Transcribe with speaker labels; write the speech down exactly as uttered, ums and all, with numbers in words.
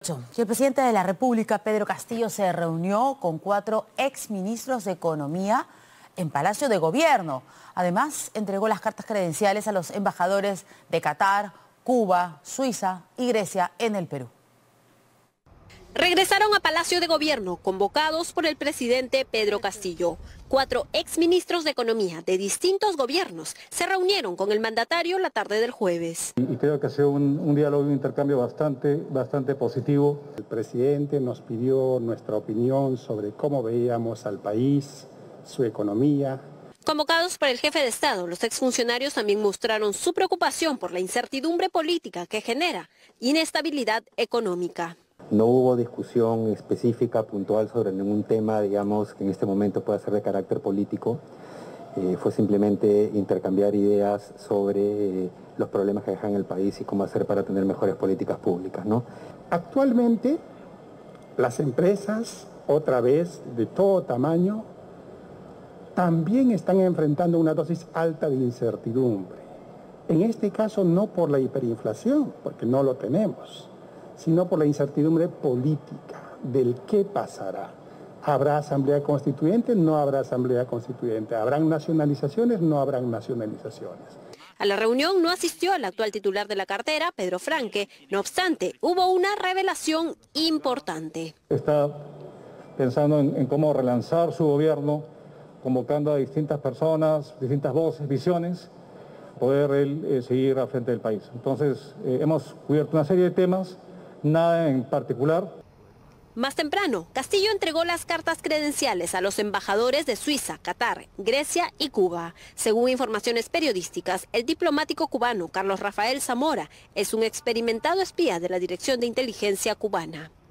Speaker 1: Y el presidente de la República, Pedro Castillo, se reunió con cuatro exministros de Economía en Palacio de Gobierno. Además, entregó las cartas credenciales a los embajadores de Qatar, Cuba, Suiza y Grecia en el Perú.
Speaker 2: Regresaron a Palacio de Gobierno, convocados por el presidente Pedro Castillo. Cuatro exministros de Economía de distintos gobiernos se reunieron con el mandatario la tarde del jueves.
Speaker 3: Y creo que ha sido un, un diálogo, un intercambio bastante, bastante positivo.
Speaker 4: El presidente nos pidió nuestra opinión sobre cómo veíamos al país, su economía.
Speaker 2: Convocados por el jefe de Estado, los exfuncionarios también mostraron su preocupación por la incertidumbre política que genera inestabilidad económica.
Speaker 5: No hubo discusión específica, puntual sobre ningún tema, digamos, que en este momento pueda ser de carácter político. Eh, fue simplemente intercambiar ideas sobre eh, los problemas que dejan el país y cómo hacer para tener mejores políticas públicas, ¿no?
Speaker 4: Actualmente, las empresas, otra vez, de todo tamaño, también están enfrentando una dosis alta de incertidumbre. En este caso, no por la hiperinflación, porque no lo tenemos, sino por la incertidumbre política del qué pasará. ¿Habrá asamblea constituyente? No habrá asamblea constituyente. ¿Habrán nacionalizaciones? No habrán nacionalizaciones.
Speaker 2: A la reunión no asistió el actual titular de la cartera, Pedro Franque. No obstante, hubo una revelación importante.
Speaker 3: Está pensando en, en cómo relanzar su gobierno, convocando a distintas personas, distintas voces, visiones, poder él eh, seguir al frente del país. Entonces, eh, hemos cubierto una serie de temas, nada en particular.
Speaker 2: Más temprano, Castillo entregó las cartas credenciales a los embajadores de Suiza, Qatar, Grecia y Cuba. Según informaciones periodísticas, el diplomático cubano Carlos Rafael Zamora es un experimentado espía de la Dirección de Inteligencia cubana.